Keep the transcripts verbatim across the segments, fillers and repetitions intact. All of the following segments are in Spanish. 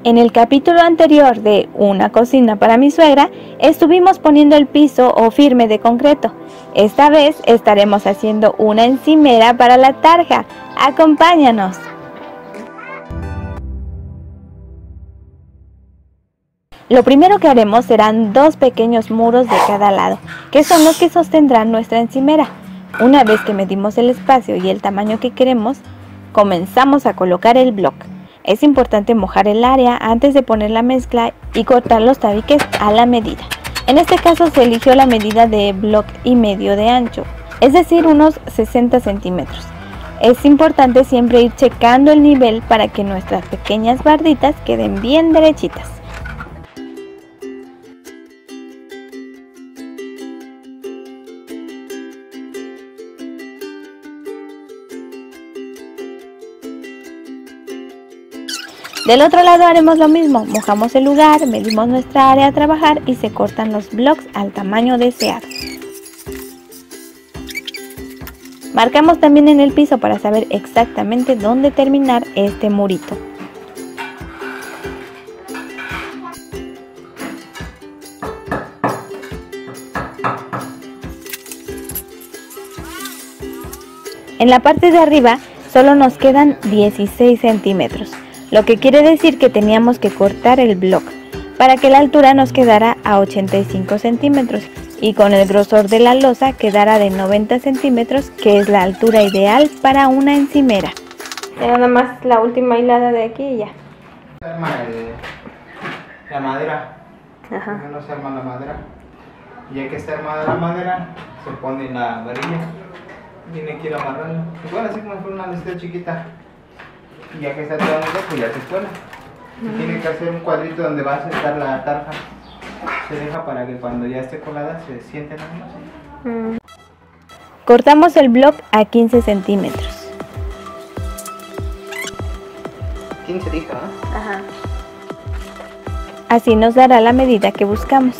En el capítulo anterior de Una cocina para mi suegra, estuvimos poniendo el piso o firme de concreto. Esta vez estaremos haciendo una encimera para la tarja. ¡Acompáñanos! Lo primero que haremos serán dos pequeños muros de cada lado, que son los que sostendrán nuestra encimera. Una vez que medimos el espacio y el tamaño que queremos, comenzamos a colocar el bloc. Es importante mojar el área antes de poner la mezcla y cortar los tabiques a la medida. En este caso se eligió la medida de bloc y medio de ancho, es decir, unos sesenta centímetros. Es importante siempre ir checando el nivel para que nuestras pequeñas barditas queden bien derechitas. Del otro lado haremos lo mismo, mojamos el lugar, medimos nuestra área a trabajar y se cortan los blocks al tamaño deseado. Marcamos también en el piso para saber exactamente dónde terminar este murito. En la parte de arriba solo nos quedan dieciséis centímetros. Lo que quiere decir que teníamos que cortar el bloc para que la altura nos quedara a ochenta y cinco centímetros y con el grosor de la losa quedara de noventa centímetros, que es la altura ideal para una encimera. Era nada más la última hilada de aquí y ya. Se arma el, la madera. Ajá. Primero se arma la madera. Y ya que está armada la madera, se pone la varilla. Tiene que ir a amarrarla. Igual así como si fuera una lista chiquita. Y ya que está todo unido, pues ya se cuela. Uh-huh. Tiene que hacer un cuadrito donde va a sentar la tarja. Se deja para que cuando ya esté colada se siente nada más. Uh-huh. Cortamos el bloc a quince centímetros. quince dijo, ¿eh? Ajá. Así nos dará la medida que buscamos.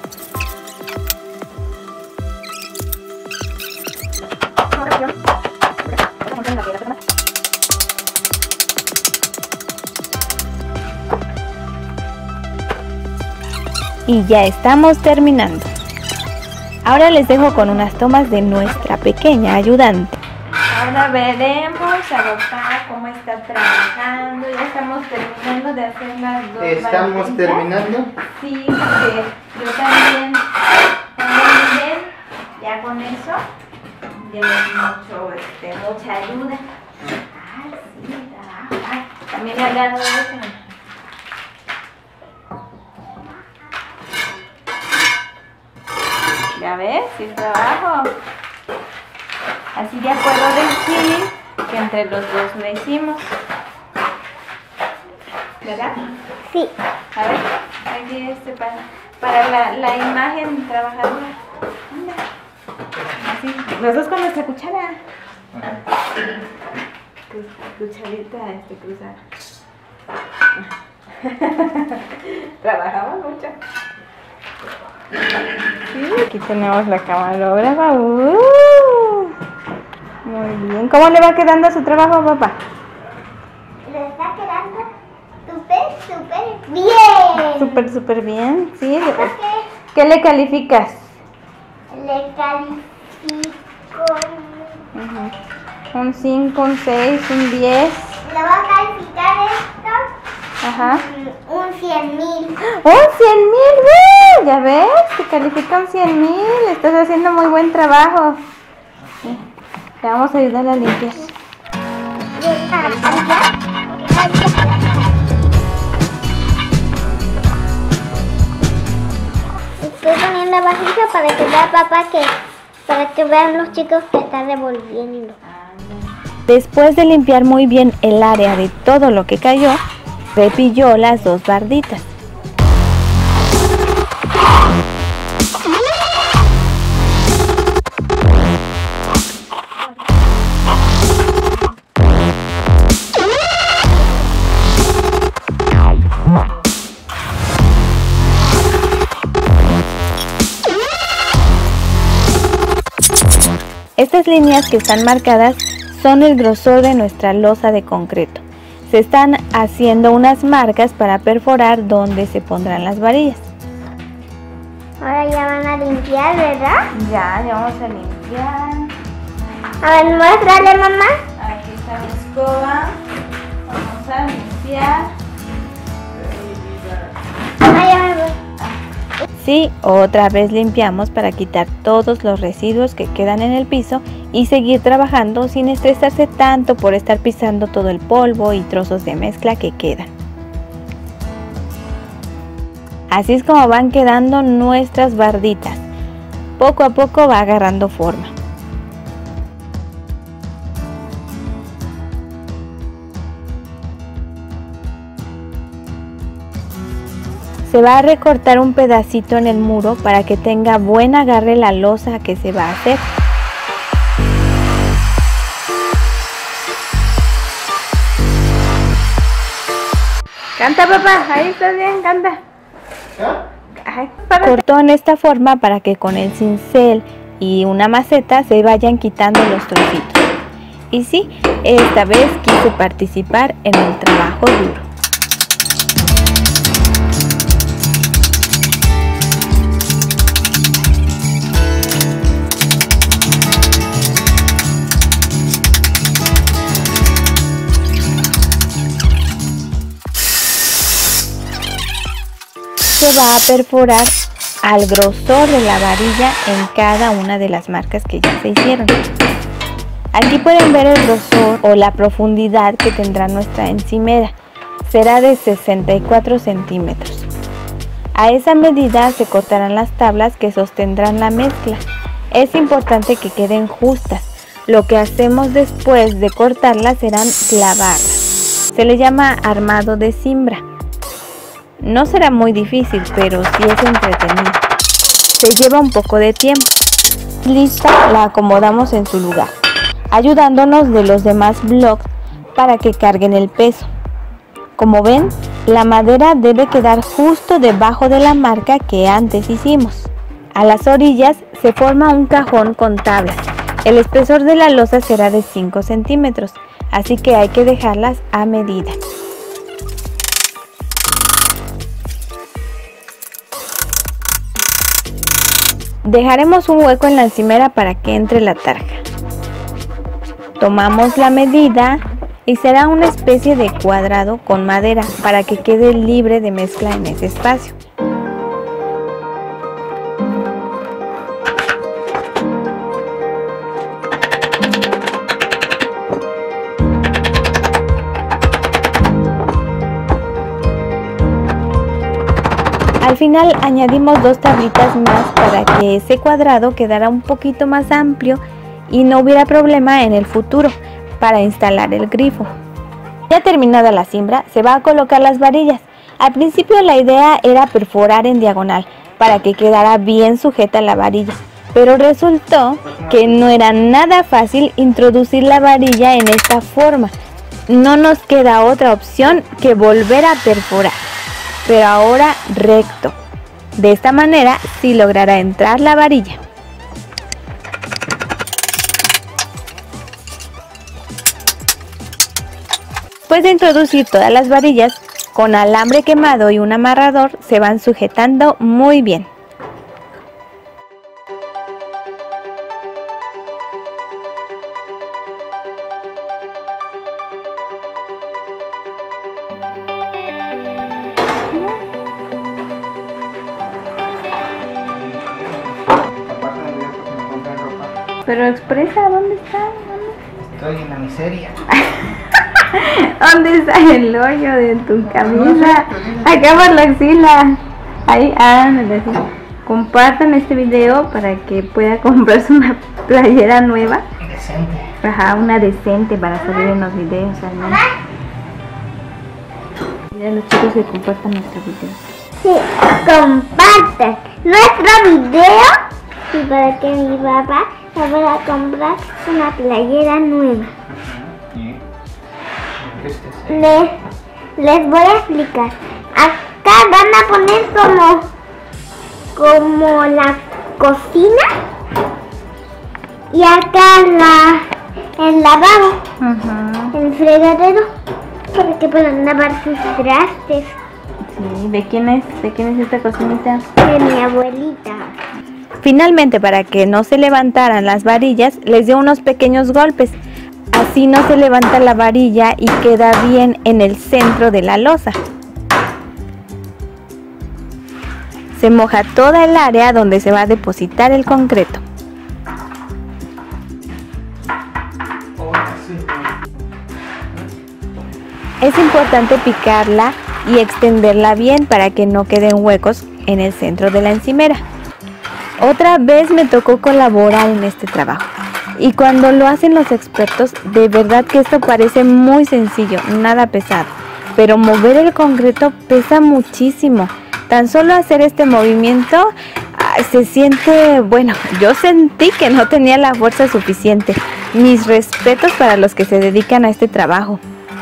Y ya estamos terminando. Ahora les dejo con unas tomas de nuestra pequeña ayudante. Ahora veremos a papá cómo está trabajando. Ya estamos terminando de hacer las dos. ¿Estamos barritas terminando? Sí, porque yo también también ya con eso ya es mucho, este, mucha ayuda. Ah, sí, trabaja. También le agarro eso. Ya ves, sí trabajo. Así ya puedo decir que entre los dos lo hicimos. ¿Verdad? Sí. A ver, aquí este para, para la, la imagen trabajadora. Mira. Así, los dos con nuestra cuchara. Cucharita este cruzada. Trabajamos mucho. Sí, aquí tenemos la camarógrafa. Uh, muy bien. ¿Cómo le va quedando su trabajo, papá? Le está quedando súper, súper bien. Súper, súper bien. Sí. ¿Qué? ¿Qué le calificas? Le califico Uh-huh. Un cinco, un seis, un diez. Le voy a calificar esto. Ajá. Un cien mil. ¡Un cien mil! ¿Ya ves? Te califica un cien mil. Estás haciendo muy buen trabajo. Te vamos a ayudar a limpiar. Estoy poniendo la vajilla para que vea papá que, para que vean los chicos que están revolviendo. Después de limpiar muy bien el área de todo lo que cayó, repilló las dos barditas. Estas líneas que están marcadas son el grosor de nuestra losa de concreto. se están haciendo unas marcas para perforar donde se pondrán las varillas. Ahora ya van a limpiar, ¿verdad? Ya, ya vamos a limpiar. A ver, muéstrale, mamá. Aquí está mi escoba. Vamos a limpiar. Ay, ya me voy. Sí, otra vez limpiamos para quitar todos los residuos que quedan en el piso y seguir trabajando sin estresarse tanto por estar pisando todo el polvo y trozos de mezcla que quedan. Así es como van quedando nuestras barditas. Poco a poco va agarrando forma. Se va a recortar un pedacito en el muro para que tenga buen agarre la losa que se va a hacer. Canta, papá, ahí estás bien, canta. Ay, cortó en esta forma para que con el cincel y una maceta se vayan quitando los trocitos. Y sí, esta vez quise participar en el trabajo duro. Se va a perforar al grosor de la varilla en cada una de las marcas que ya se hicieron. Aquí pueden ver el grosor o la profundidad que tendrá nuestra encimera. Será de sesenta y cuatro centímetros. A esa medida se cortarán las tablas que sostendrán la mezcla. Es importante que queden justas. Lo que hacemos después de cortarlas serán clavarlas. Se le llama armado de cimbra. No será muy difícil, pero sí es entretenido. Se lleva un poco de tiempo. Lista, la acomodamos en su lugar, ayudándonos de los demás blocks para que carguen el peso. Como ven, la madera debe quedar justo debajo de la marca que antes hicimos. A las orillas se forma un cajón con tablas. El espesor de la losa será de cinco centímetros, así que hay que dejarlas a medida. Dejaremos un hueco en la encimera para que entre la tarja. Tomamos la medida y será una especie de cuadrado con madera para que quede libre de mezcla en ese espacio. Al final añadimos dos tablitas más para que ese cuadrado quedara un poquito más amplio y no hubiera problema en el futuro para instalar el grifo. Ya terminada la cimbra, se va a colocar las varillas. Al principio la idea era perforar en diagonal para que quedara bien sujeta la varilla, pero resultó que no era nada fácil introducir la varilla en esta forma. No nos queda otra opción que volver a perforar, pero ahora recto. De esta manera sí logrará entrar la varilla. Después de introducir todas las varillas, con alambre quemado y un amarrador se van sujetando muy bien. Pero expresa, ¿dónde está? ¿Dónde? Estoy en la miseria. ¿Dónde está el hoyo de tu camisa? Acá por la axila. Ahí, ándale, así. Compartan este video para que pueda comprarse una playera nueva. Decente. Ajá, una decente para salir en los videos al menos. Mira los chicos que compartan nuestro video. Sí, compartan nuestro video y para que mi papá me pueda comprar una playera nueva. Les, les voy a explicar. Acá van a poner como, como la cocina y acá la, el lavabo, Uh-huh. el fregadero. Para que puedan lavar sus trastes. Sí, ¿de quién es? ¿De quién es esta cocinita? De mi abuelita. Finalmente, para que no se levantaran las varillas, les dio unos pequeños golpes. Así no se levanta la varilla y queda bien en el centro de la losa. Se moja toda el área donde se va a depositar el concreto. Es importante picarla y extenderla bien para que no queden huecos en el centro de la encimera. Otra vez me tocó colaborar en este trabajo. Y cuando lo hacen los expertos, de verdad que esto parece muy sencillo, nada pesado. Pero mover el concreto pesa muchísimo. Tan solo hacer este movimiento se siente, bueno, yo sentí que no tenía la fuerza suficiente. Mis respetos para los que se dedican a este trabajo.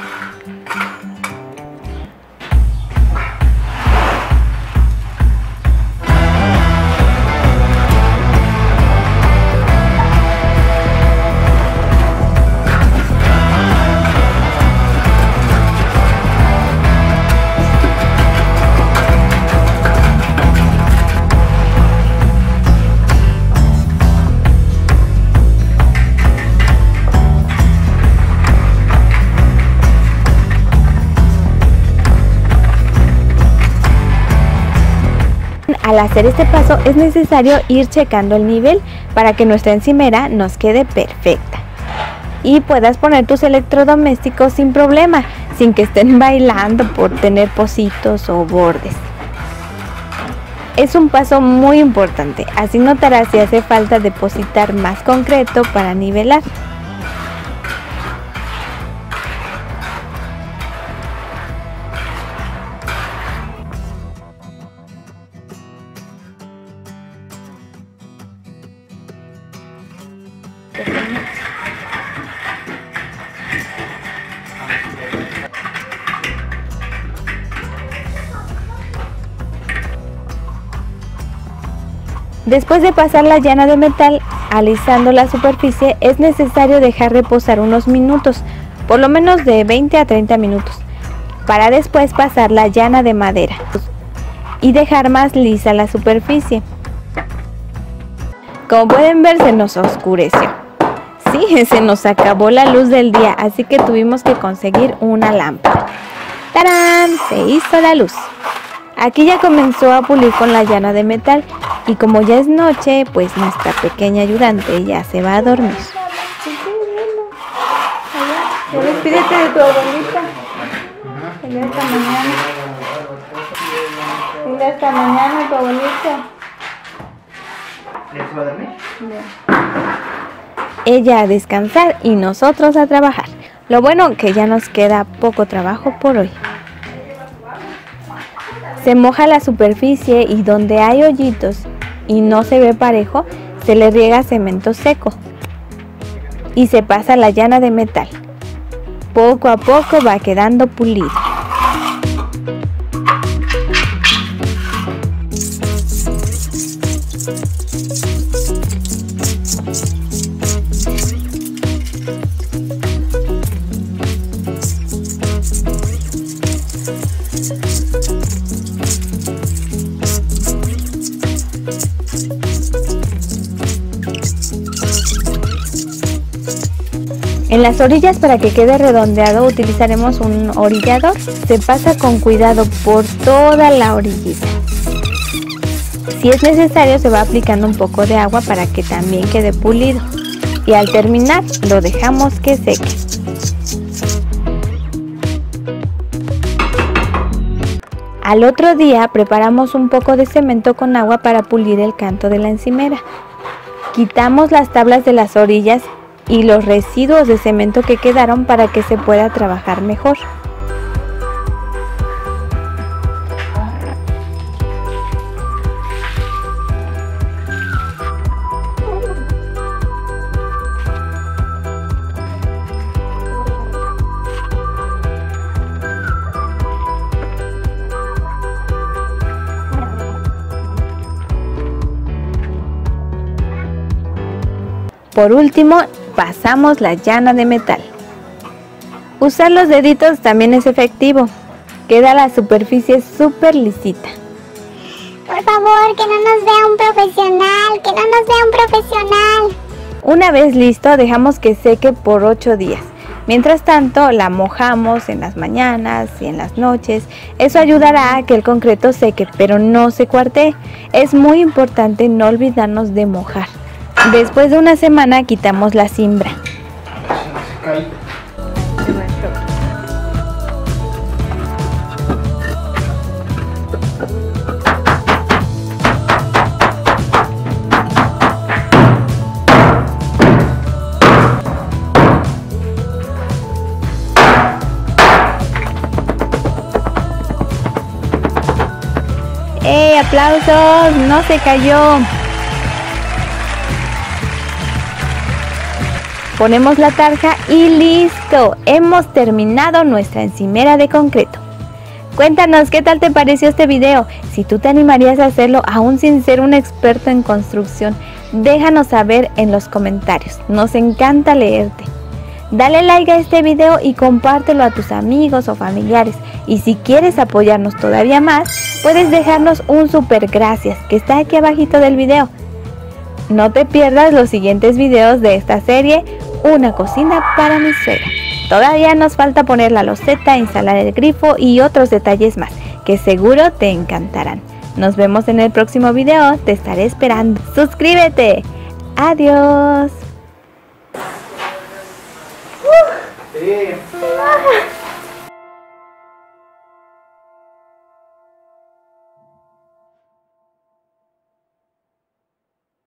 Al hacer este paso es necesario ir checando el nivel para que nuestra encimera nos quede perfecta y puedas poner tus electrodomésticos sin problema, sin que estén bailando por tener pocitos o bordes. Es un paso muy importante, así notarás si hace falta depositar más concreto para nivelar. Después de pasar la llana de metal, alisando la superficie, es necesario dejar reposar unos minutos, por lo menos de veinte a treinta minutos, para después pasar la llana de madera y dejar más lisa la superficie. Como pueden ver, se nos oscureció. Sí, se nos acabó la luz del día, así que tuvimos que conseguir una lámpara. ¡Tarán! Se hizo la luz. Aquí ya comenzó a pulir con la llana de metal y como ya es noche, pues nuestra pequeña ayudante ya se va a dormir. Despídete de tu abuelita. Dile hasta mañana. Dile hasta mañana a tu abuelita. ¿Ya se va a dormir? Ella a descansar y nosotros a trabajar. Lo bueno que ya nos queda poco trabajo por hoy. Se moja la superficie y donde hay hoyitos y no se ve parejo, se le riega cemento seco y se pasa la llana de metal. Poco a poco va quedando pulido. En las orillas, para que quede redondeado, utilizaremos un orillador. Se pasa con cuidado por toda la orillita. Si es necesario, se va aplicando un poco de agua para que también quede pulido. Y al terminar, lo dejamos que seque. Al otro día, preparamos un poco de cemento con agua para pulir el canto de la encimera. Quitamos las tablas de las orillas y los residuos de cemento que quedaron para que se pueda trabajar mejor. Por último, pasamos la llana de metal. Usar los deditos también es efectivo. Queda la superficie súper lisita. Por favor, que no nos vea un profesional, que no nos vea un profesional. Una vez listo, dejamos que seque por ocho días. Mientras tanto, la mojamos en las mañanas y en las noches. Eso ayudará a que el concreto seque, pero no se cuartee. Es muy importante no olvidarnos de mojar. Después de una semana quitamos la cimbra. ¡Eh, aplausos! ¡No se cayó! Ponemos la tarja y ¡listo! Hemos terminado nuestra encimera de concreto. Cuéntanos qué tal te pareció este video. Si tú te animarías a hacerlo aún sin ser un experto en construcción, déjanos saber en los comentarios. Nos encanta leerte. Dale like a este video y compártelo a tus amigos o familiares. Y si quieres apoyarnos todavía más, puedes dejarnos un super gracias que está aquí abajito del video. No te pierdas los siguientes videos de esta serie, Una cocina para mi suegra. Todavía nos falta poner la loseta, instalar el grifo y otros detalles más, que seguro te encantarán. Nos vemos en el próximo video, te estaré esperando. ¡Suscríbete! ¡Adiós!